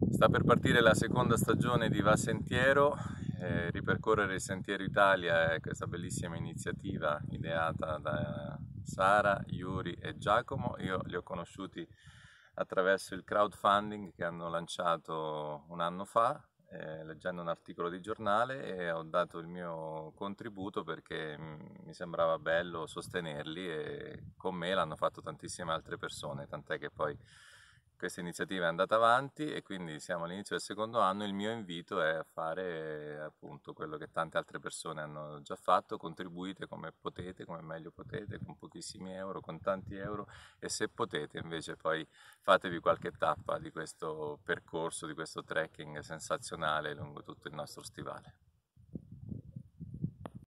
Sta per partire la seconda stagione di Va Sentiero, ripercorrere il Sentiero Italia è questa bellissima iniziativa ideata da Sara, Yuri e Giacomo. Io li ho conosciuti attraverso il crowdfunding che hanno lanciato un anno fa, leggendo un articolo di giornale, e ho dato il mio contributo perché mi sembrava bello sostenerli, e con me l'hanno fatto tantissime altre persone, tant'è che poi questa iniziativa è andata avanti e quindi siamo all'inizio del secondo anno. Il mio invito è a fare appunto quello che tante altre persone hanno già fatto: contribuite come potete, come meglio potete, con pochissimi euro, con tanti euro, e se potete invece poi fatevi qualche tappa di questo percorso, di questo trekking sensazionale lungo tutto il nostro stivale.